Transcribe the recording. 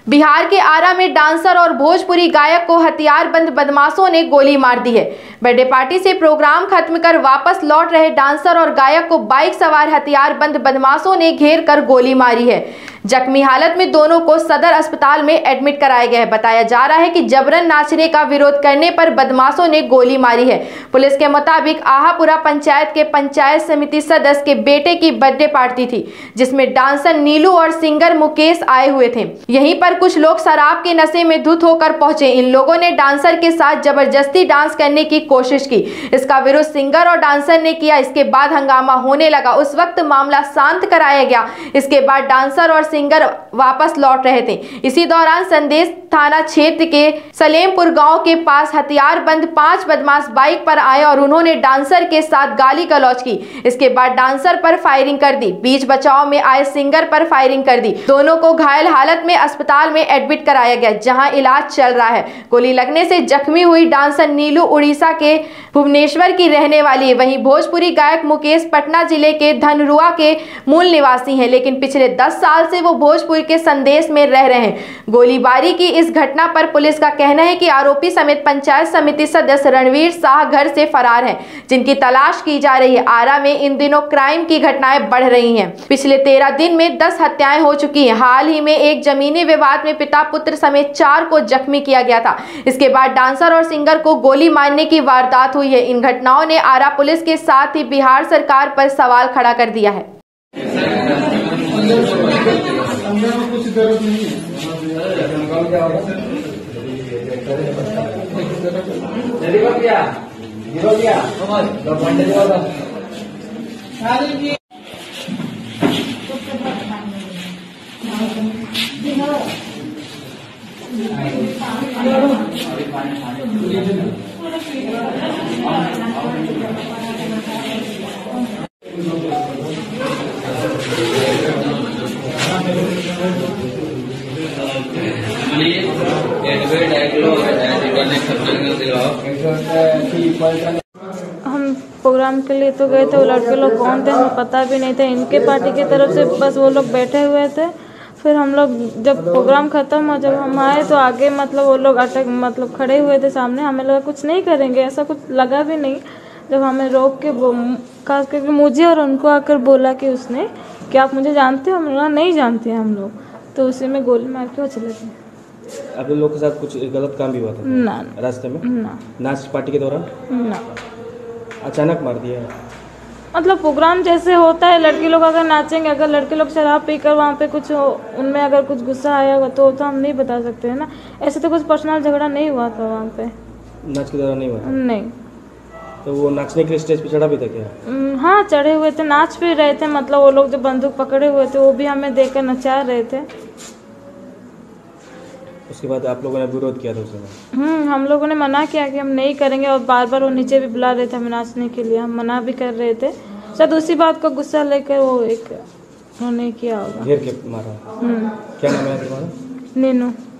बिहार के आरा में डांसर और भोजपुरी गायक को हथियारबंद बदमाशों ने गोली मार दी है। बर्थडे पार्टी से प्रोग्राम खत्म कर वापस लौट रहे डांसर और गायक को बाइक सवार हथियारबंद बदमाशों ने घेर कर गोली मारी है। जख्मी हालत में दोनों को सदर अस्पताल में एडमिट कराया गया है। बताया जा रहा है कि जबरन नाचने का विरोध करने पर बदमाशों ने गोली मारी है। पुलिस के मुताबिक आहापुरा पंचायत के पंचायत समिति सदस्य के बेटे की बर्थडे पार्टी थी, जिसमें डांसर नीलू और सिंगर मुकेश आए हुए थे। यहीं पर कुछ लोग शराब के नशे में धुत होकर पहुंचे। इन लोगों ने डांसर के साथ जबरदस्ती डांस करने की कोशिश की। इसका विरोध सिंगर और डांसर ने किया। इसके बाद हंगामा होने लगा। उस वक्त मामला शांत कराया गया। इसके बाद डांसर और सिंगर वापस लौट रहे थे। इसी दौरान संदेश थाना क्षेत्र के सलेमपुर गांव के पास हथियारबंद 5 बदमाश बाइक पर आए और उन्होंने डांसर के साथ गाली गलौज की। इसके बाद डांसर पर फायरिंग कर दी। बीच बचाव में आए सिंगर पर फायरिंग कर दी। दोनों को घायल हालत में अस्पताल में एडमिट कराया गया, जहां इलाज चल रहा है। गोली लगने से जख्मी हुई डांसर नीलू उड़ीसा के भुवनेश्वर की रहने वाली है। वहीं भोजपुरी गायक मुकेश पटना जिले के धनरुआ के मूल निवासी हैं, लेकिन पिछले 10 साल से वो भोजपुर के संदेश में रह रहे हैं। गोलीबारी की इस घटना पर पुलिस का कहना है कि आरोपी समेत पंचायत समिति सदस्य रणवीर शाह घर से फरार है, जिनकी तलाश की जा रही है। आरा में इन दिनों क्राइम की घटनाएं बढ़ रही हैं। पिछले 13 दिन में 10 हत्याएं हो चुकी हैं। हाल ही में एक जमीनी विवाद में पिता पुत्र समेत 4 को जख्मी किया गया था। इसके बाद डांसर और सिंगर को गोली मारने की वारदात हुई है। इन घटनाओं ने आरा पुलिस के साथ ही बिहार सरकार पर सवाल खड़ा कर दिया है। हम प्रोग्राम के लिए तो गए थे। वो लड़के लोग कौन थे हमें पता भी नहीं था। इनके पार्टी की तरफ से बस वो लोग बैठे हुए थे। फिर हम लोग जब प्रोग्राम ख़त्म हुआ, जब हम आए तो आगे वो लोग अटक खड़े हुए थे सामने। हमें लगा कुछ नहीं करेंगे, ऐसा कुछ लगा भी नहीं। जब हमें रोक के खास करके मुझे और उनको आकर बोला कि उसने कि आप मुझे जानते हो? हम लोग नहीं जानते हैं हम लोग। तो उसी में गोली मार के वो चले गए। आप लोग के साथ कुछ गलत काम भी हुआ था? ना, रास्ते में ना। नाच पार्टी के दौरान? ना, अचानक मार दिया है। प्रोग्राम जैसे होता है, लड़के लोग अगर नाचेंगे, अगर लड़के लोग शराब पीकर वहाँ पे कुछ उनमें अगर कुछ गुस्सा आया होगा तो हम नहीं बता सकते हैं ना। ऐसे तो कुछ पर्सनल झगड़ा नहीं हुआ था वहाँ पे। नाच के दौरान नहीं हुआ था? नहीं। तो वो नाचने के लिए स्टेज पे चढ़ा भी था क्या? हाँ, चढ़े हुए थे, नाच भी रहे थे। वो लोग जो बंदूक पकड़े हुए थे वो भी हमें देखकर नचा रहे थे। उसके बाद आप लोगों ने विरोध किया था उस समय? हम लोगों ने मना किया कि हम नहीं करेंगे, और बार बार वो नीचे भी बुला रहे थे हमें नाचने के लिए। हम मना भी कर रहे थे। शायद उसी बात का गुस्सा लेकर वो उन्होंने किया होगा। घेर के मारा? क्या नाम है तुम्हारा? नीनू।